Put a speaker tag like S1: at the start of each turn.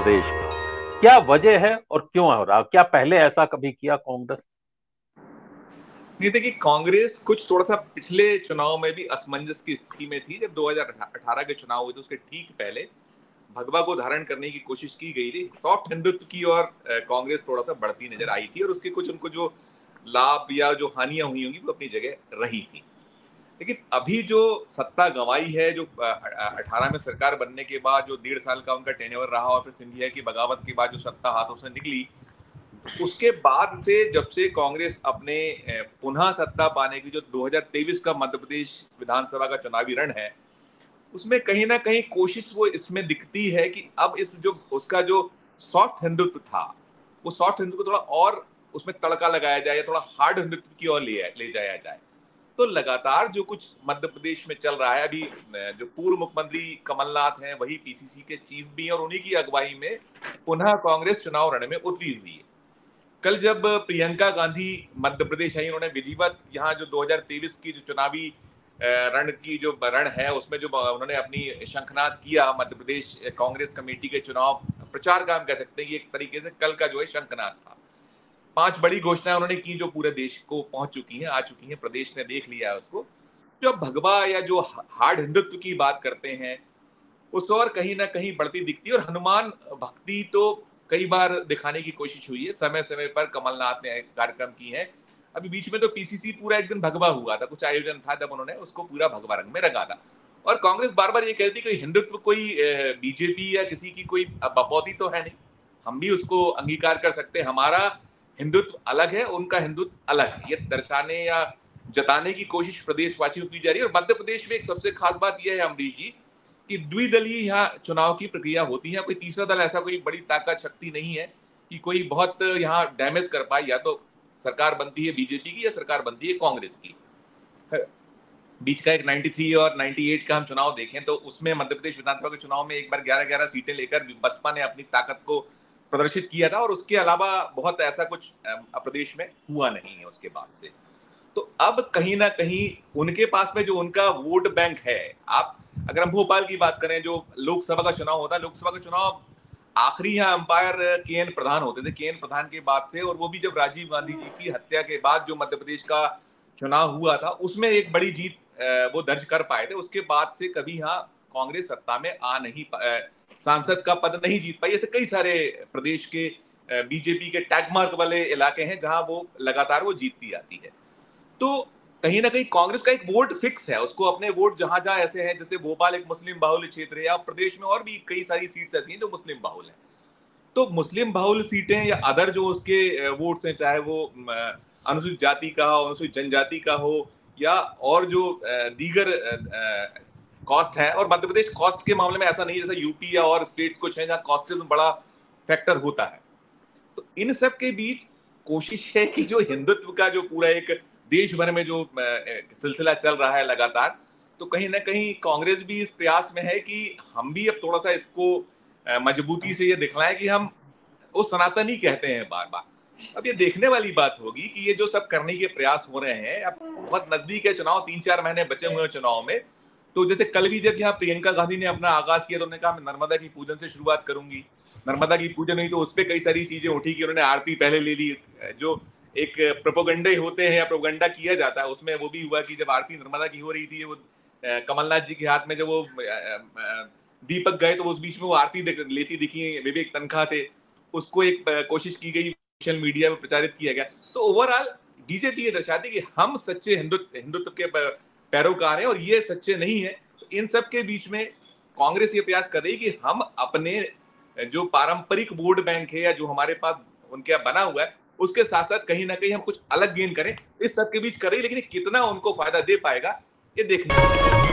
S1: प्रदेश में। क्या वजह है और क्यों हो रहा? क्या पहले ऐसा कभी किया कांग्रेस?
S2: नहीं, देखिए, कांग्रेस कुछ थोड़ा सा पिछले चुनाव में भी असमंजस की स्थिति में थी। जब 2018 के चुनाव हुए थे उसके ठीक पहले भगवा को धारण करने की कोशिश की गई थी, सॉफ्ट हिंदुत्व की, और कांग्रेस थोड़ा सा बढ़ती नजर आई थी, और उसके कुछ उनको जो लाभ या जो हानियां हुई होंगी वो अपनी जगह रही थी। लेकिन अभी जो सत्ता गंवाई है, जो 18 में सरकार बनने के बाद जो 1.5 साल का उनका टेन्योर रहा, और फिर सिंधिया की बगावत के बाद जो सत्ता हाथों से निकली, उसके बाद से जब से कांग्रेस अपने पुनः सत्ता पाने की, जो 2023 का मध्य प्रदेश विधानसभा का चुनावी रण है, उसमें कहीं ना कहीं कोशिश वो इसमें दिखती है कि अब इस जो उसका जो सॉफ्ट हिंदुत्व था, वो सॉफ्ट हिंदुत्व को थोड़ा और उसमें तड़का लगाया जाए, या थोड़ा हार्ड हिंदुत्व की ओर ले जाया जाए। तो लगातार जो कुछ मध्य प्रदेश में चल रहा है अभी, जो पूर्व मुख्यमंत्री कमलनाथ हैं वही पीसीसी के चीफ भी हैं, और उन्हीं की अगुवाई में पुनः कांग्रेस चुनाव रण में उतरी हुई है। कल जब प्रियंका गांधी मध्य प्रदेश आई, उन्होंने विधिवत यहाँ जो 2023 की जो चुनावी रण की जो रण है उसमें जो उन्होंने अपनी शंखनाद किया, मध्य प्रदेश कांग्रेस कमेटी के चुनाव प्रचार का हम कह सकते हैं कि एक तरीके से कल का जो है शंखनाद था। 5 बड़ी घोषणाएं उन्होंने की जो पूरे देश को पहुंच चुकी हैं, आ चुकी हैं, प्रदेश ने देख लिया है उसको। जो भगवा या जो हार्ड हिंदुत्व की बात करते हैं, उस और कहीं ना कहीं बढ़ती दिखती है। और हनुमान भक्ति तो कई बार दिखाने की कोशिश हुई है, समय समय पर कमलनाथ ने कार्यक्रम की है। अभी बीच में तो पीसीसी पूरा एक दिन भगवा हुआ था, कुछ आयोजन था जब उन्होंने उसको पूरा भगवा रंग में रंगा था। और कांग्रेस बार बार ये कहती कि हिंदुत्व कोई बीजेपी या किसी की कोई बपौती तो है नहीं, हम भी उसको अंगीकार कर सकते हैं। हमारा हिंदुत्व अलग है, उनका हिंदुत्व अलग है, ये दर्शाने या जताने की कोशिश प्रदेशवासियों की जा रही है। और मध्य प्रदेश में एक सबसे खास बात यह है अमरीश जी, कि द्विदलीय यहाँ चुनाव की प्रक्रिया होती है। कोई तीसरा दल ऐसा कोई बड़ी ताकत शक्ति नहीं है कि कोई बहुत यहाँ डैमेज कर पाए। या तो सरकार बनती है बीजेपी की या सरकार बनती है कांग्रेस की। बीच का एक 93 और 98 का हम चुनाव देखें तो उसमें मध्य प्रदेश विधानसभा के चुनाव में एक बार 11-11 सीटें लेकर बसपा ने अपनी ताकत को प्रदर्शित किया था, और उसके अलावा बहुत ऐसा कुछ प्रदेश में हुआ नहीं है उसके बाद से। तो अब कहीं ना कहीं उनके पास में जो उनका वोट बैंक है, आप अगर हम भोपाल की बात करें, जो लोकसभा का चुनाव होता है, लोकसभा का चुनाव आखिरी यहाँ अंपायर के एन प्रधान होते थे, के एन प्रधान के बाद से, और वो भी जब राजीव गांधी जी की हत्या के बाद जो मध्य प्रदेश का चुनाव हुआ था उसमें एक बड़ी जीत वो दर्ज कर पाए थे। उसके बाद से कभी यहाँ कांग्रेस सत्ता में आ नहीं, सांसद का पद नहीं जीत पाई। ऐसे कई सारे प्रदेश के बीजेपी के टैग मार्क वाले इलाके हैं जहां वो लगातार वो जीतती आती है। तो कहीं ना कहीं कांग्रेस का एक वोट फिक्स है, उसको अपने वोट जहां जहां ऐसे हैं, जैसे भोपाल एक मुस्लिम बाहुल्य क्षेत्र है, या प्रदेश में और भी कई सारी सीट्स ऐसी हैं जो मुस्लिम बाहुल्य हैं। तो मुस्लिम बाहुल्य सीटें या अदर जो उसके वोट्स हैं, चाहे वो अनुसूचित जाति का हो, अनुसूचित जनजाति का हो, या और जो दीगर कॉस्ट है। और मध्य प्रदेश कॉस्ट के मामले में ऐसा नहीं जैसे यूपी या और स्टेट्स कुछ है जहाँ कॉस्टिज्म बड़ा फैक्टर होता है। तो इन सब के बीच कोशिश है कि जो हिंदुत्व का जो पूरा एक देश भर में जो सिलसिला चल रहा है लगातार, तो कहीं ना कहीं कांग्रेस भी इस प्रयास में है कि हम भी अब थोड़ा सा इसको मजबूती से ये दिखलाएं कि हम वो सनातनी कहते हैं बार बार। अब ये देखने वाली बात होगी कि ये जो सब करने के प्रयास हो रहे हैं, अब बहुत नजदीक है चुनाव, 3-4 महीने बचे हुए हैं चुनाव में। तो जैसे कल भी जब यहाँ प्रियंका गांधी ने अपना आगाज किया तो उन्होंने कहा मैं नर्मदा की पूजन से शुरुआत करूंगी। नर्मदा की पूजन हुई तो उस पर कई सारी चीजें उठी कि उन्होंने आरती पहले ले ली। जो एक प्रोपोगंडे होते हैं या प्रोपोगंडा किया जाता है, उसमें वो भी हुआ कि जब आरती नर्मदा की हो रही थी, वो कमलनाथ जी के हाथ में जब वो दीपक गए तो उस बीच में वो आरती लेती दिखी, विवेक तनखा थे, उसको एक कोशिश की गई, सोशल मीडिया में प्रचारित किया गया। तो ओवरऑल बीजेपी ये दर्शाती कि हम सच्चे हिंदुत्व के पैरोकार हैं और ये सच्चे नहीं है। तो इन सब के बीच में कांग्रेस ये प्रयास कर रही है कि हम अपने जो पारंपरिक वोट बैंक है या जो हमारे पास उनके यहाँ बना हुआ है, उसके साथ साथ कहीं ना कहीं हम कुछ अलग गेन करें। इस सब के बीच कर रही है, लेकिन कितना उनको फायदा दे पाएगा ये देखने